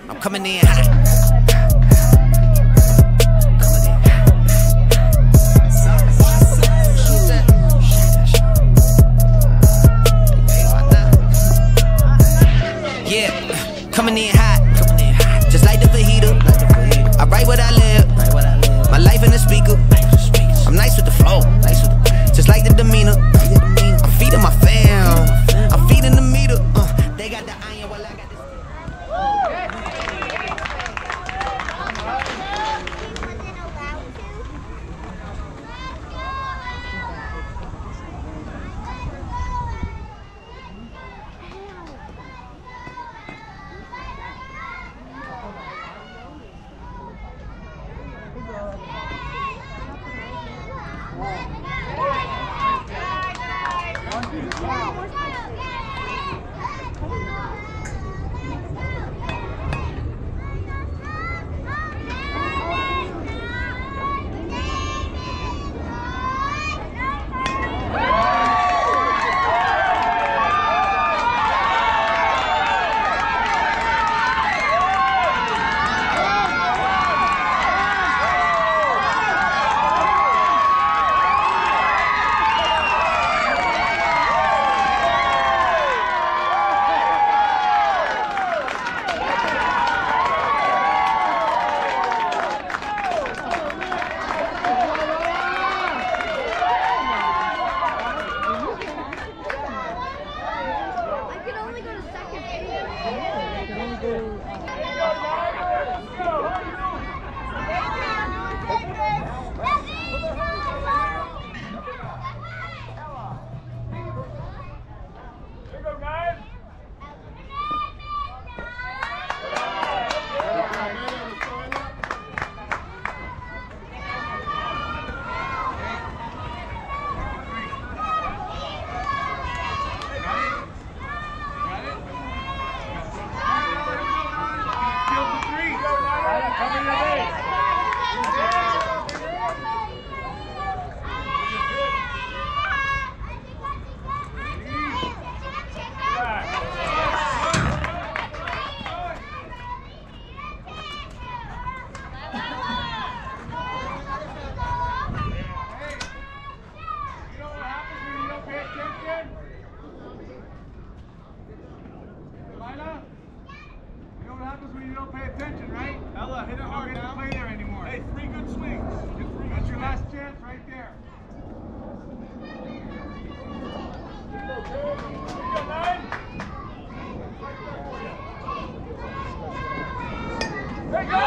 I'm coming in hot. Yeah, coming in hot, just like the fajita. I write what I live, my life in the speaker. I'm nice with the flow, just like the demeanor. I'm feeding my fam, I'm feeding the meter. They got the iron while I got this. When you don't pay attention, right? Ella, hit it hard now. Don't play there anymore. Hey, 3 good swings. That's your last chance right there. Here you go, 9. There you go.